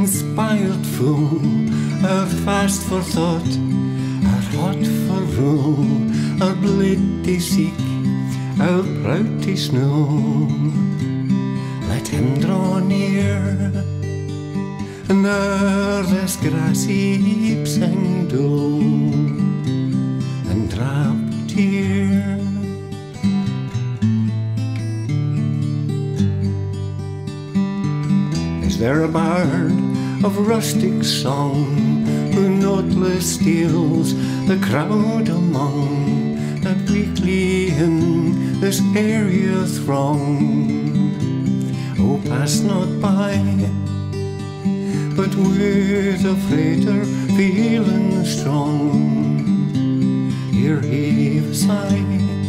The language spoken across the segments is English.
inspired full, our fast for thought, our hot for rule, our blade to seek, our proud to snow. Let him draw near, and o'er this grassy heap sing dull, and drop a tear. Is there a bard of rustic song who noteless steals the crowd among that weekly in this area throng? Oh, pass not by, but with a freighter feeling strong, here heave a sigh.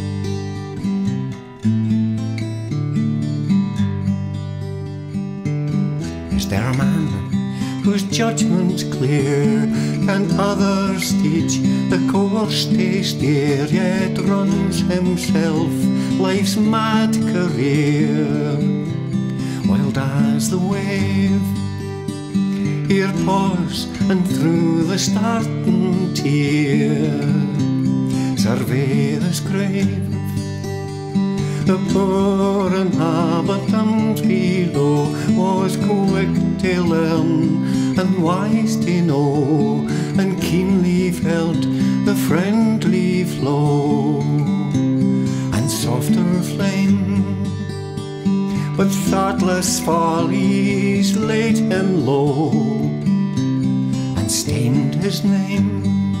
Is there a man whose judgment's clear, can others teach the course they steer, yet runs himself life's mad career? Wild as the wave, here pause and through the starting tear survey this grave. The poor inhabitant below was quick to learn and wise to know, and keenly felt the friendly flow and softer flame. But thoughtless follies laid him low and stained his name.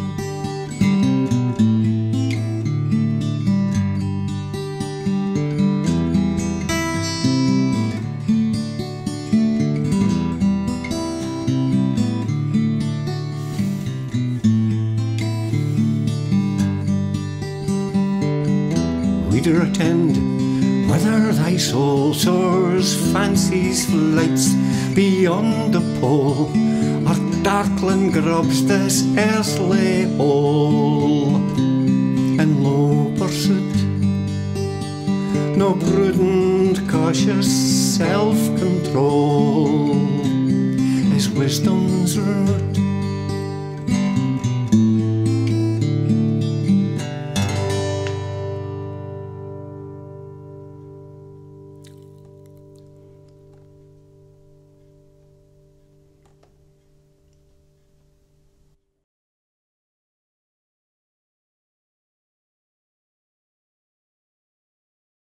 Reader, attend whether thy soul soars fancy's flights beyond the pole, or darkling grubs this earthly hole in low pursuit. No prudent, cautious self-control is wisdom's root.